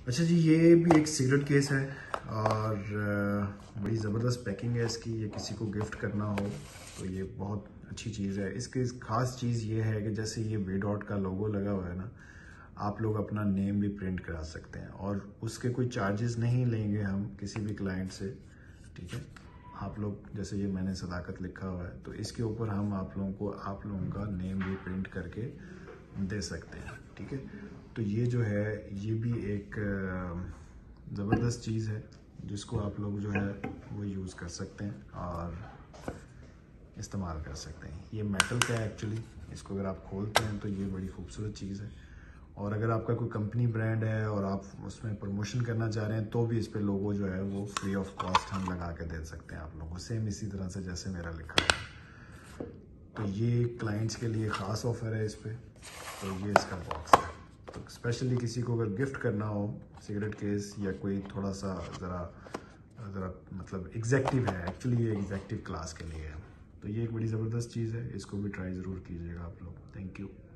अच्छा जी, ये भी एक सिगरेट केस है और बड़ी ज़बरदस्त पैकिंग है इसकी। ये किसी को गिफ्ट करना हो तो ये बहुत अच्छी चीज़ है। इसकी ख़ास चीज़ ये है कि जैसे ये वे डॉट का लोगो लगा हुआ है ना, आप लोग अपना नेम भी प्रिंट करा सकते हैं और उसके कोई चार्जेस नहीं लेंगे हम किसी भी क्लाइंट से, ठीक है। आप लोग जैसे ये मैंने सदाकत लिखा हुआ है तो इसके ऊपर हम आप लोगों का नेम भी प्रिंट करके दे सकते हैं, ठीक है। तो ये जो है ये भी एक ज़बरदस्त चीज़ है जिसको आप लोग जो है वो यूज़ कर सकते हैं और इस्तेमाल कर सकते हैं। ये मेटल का है एक्चुअली, इसको अगर आप खोलते हैं तो ये बड़ी खूबसूरत चीज़ है। और अगर आपका कोई कंपनी ब्रांड है और आप उसमें प्रमोशन करना चाह रहे हैं तो भी इस पे लोगो जो है वो फ्री ऑफ कॉस्ट हम लगा के दे सकते हैं आप लोगों को, सेम इसी तरह से जैसे मेरा लिखा हुआ है। तो ये क्लाइंट्स के लिए ख़ास ऑफ़र है इस पर। तो ये इसका बॉक्स है। तो स्पेशली किसी को अगर गिफ्ट करना हो सिगरेट केस या कोई थोड़ा सा ज़रा ज़रा मतलब एग्जैक्टिव है, एक्चुअली ये एग्जैक्टिव क्लास के लिए है। तो ये एक बड़ी ज़बरदस्त चीज़ है, इसको भी ट्राई ज़रूर कीजिएगा आप लोग। Thank you.